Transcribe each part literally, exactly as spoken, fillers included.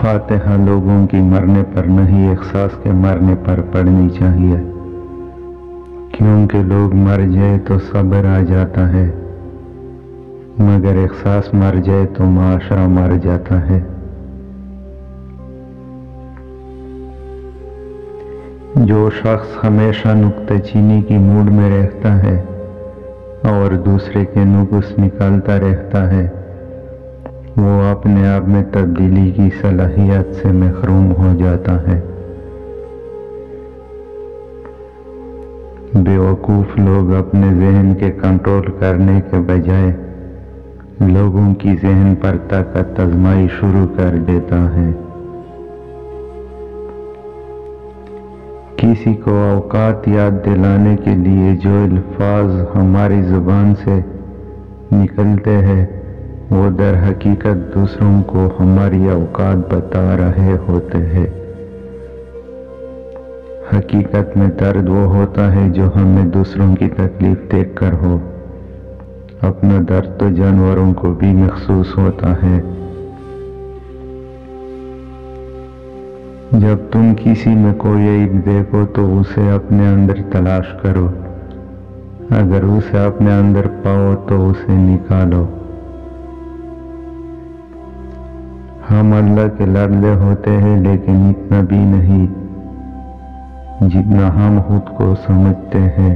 فاتحہ لوگوں کی مرنے پر نہیں، احساس کے مرنے پر پڑھنی چاہیے، کیونکہ لوگ مر جائے تو صبر آ جاتا ہے، مگر احساس مر جائے تو معاشرہ مر جاتا ہے۔ جو شخص ہمیشہ نکتہ چینی کی موڈ میں رہتا ہے اور دوسرے کے نقص نکالتا رہتا ہے، وہ اپنے آپ میں تبدیلی کی صلاحیت سے محروم ہو جاتا ہے۔ بیوقوف لوگ اپنے ذہن کے کنٹرول کرنے کے بجائے لوگوں کی ذہن پر طاقت آزمائی شروع کر دیتا ہے۔ کسی کو اوقات یاد دلانے کے لیے جو الفاظ ہماری زبان سے نکلتے ہیں وہ در حقیقت دوسروں کو ہماری اوقات بتا رہے ہوتے ہیں۔ حقیقت میں درد وہ ہوتا ہے جو ہمیں دوسروں کی تکلیف دیکھ کر ہو، اپنا درد تو جانوروں کو بھی محسوس ہوتا ہے۔ جب تم کسی میں کوئی عیب دیکھو تو اسے اپنے اندر تلاش کرو، اگر اسے اپنے اندر پاؤ تو اسے نکالو۔ ہم اللہ کے لاڈلے ہوتے ہیں لیکن اتنا بھی نہیں جتنا ہم خود کو سمجھتے ہیں۔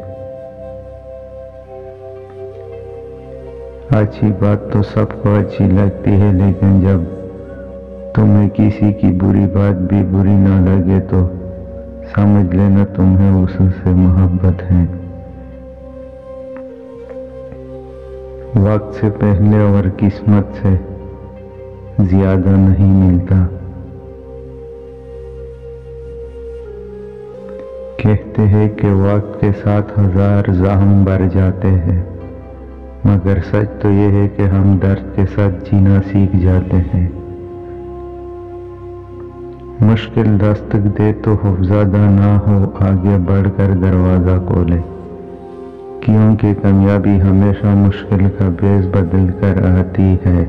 اچھی بات تو سب کو اچھی لگتی ہے، لیکن جب تمہیں کسی کی بری بات بھی بری نہ لگے تو سمجھ لینا تمہیں اس سے محبت ہے۔ وقت سے پہلے اور قسمت سے زیادہ نہیں ملتا۔ کہتے ہیں کہ وقت کے ساتھ ہزار زخم بھر جاتے ہیں، مگر سچ تو یہ ہے کہ ہم درد کے ساتھ جینا سیکھ جاتے ہیں۔ مشکل دستک دے تو خوفزدہ نہ ہو، آگے بڑھ کر دروازہ کھولے، کیونکہ کامیابی ہمیشہ مشکل کا بیز بدل کر آتی ہے۔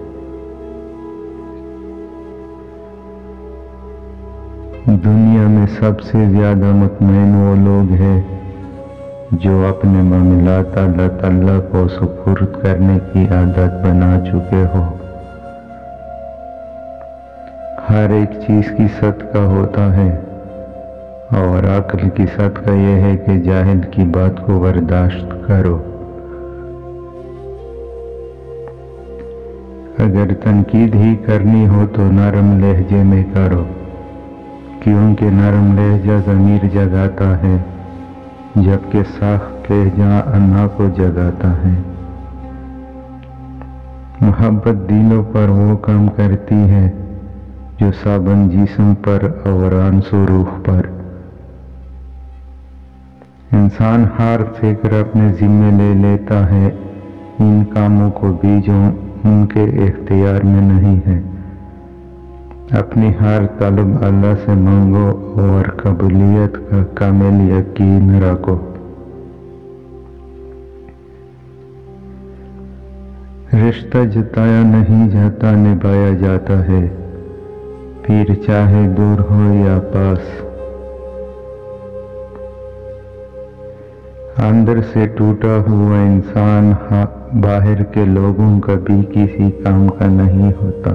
دنیا میں سب سے زیادہ مطمئن وہ لوگ ہیں جو اپنے معاملات اللہ تعالیٰ کو سپرد کرنے کی عادت بنا چکے ہو۔ ہر ایک چیز کی صدقہ ہوتا ہے، اور عقل کی صدقہ یہ ہے کہ جاہل کی بات کو برداشت کرو۔ اگر تنقید ہی کرنی ہو تو نرم لہجے میں کرو، کیونکہ نرم لہجہ ضمیر جگاتا ہے، جبکہ سخت لہجہ انا کو جگاتا ہے۔ محبت دلوں پر وہ کام کرتی ہے جو صابن جسم پر اور آنسو روح پر۔ انسان ہر فکر اپنے ذمہ لے لیتا ہے، ان کاموں کو بھی جو ان کے اختیار میں نہیں ہے۔ اپنی ہر طلب اللہ سے مانگو اور قبولیت کا کامل یقین رکھو۔ رشتہ جتایا نہیں جاتا، نبھایا جاتا ہے، پھر چاہے دور ہو یا پاس۔ اندر سے ٹوٹا ہوا انسان باہر کے لوگوں کا بھی کسی کام کا نہیں ہوتا۔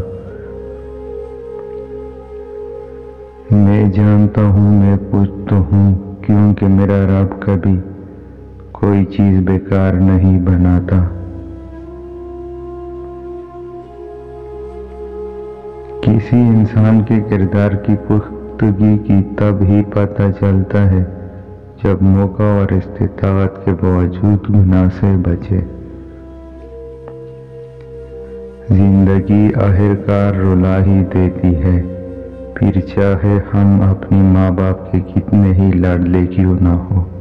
میں جانتا ہوں، میں پوچھتا ہوں، کیونکہ میرا رب کبھی کوئی چیز بیکار نہیں بناتا۔ کسی انسان کے کردار کی پختگی کی تب ہی پتہ چلتا ہے جب موقع اور استطاعت کے باوجود گناہ سے بچے۔ زندگی آخرکار رلا ہی دیتی ہے، پھر چاہے ہم اپنی ماں باپ کے کتنے ہی لاڈلے کیوں نہ ہو۔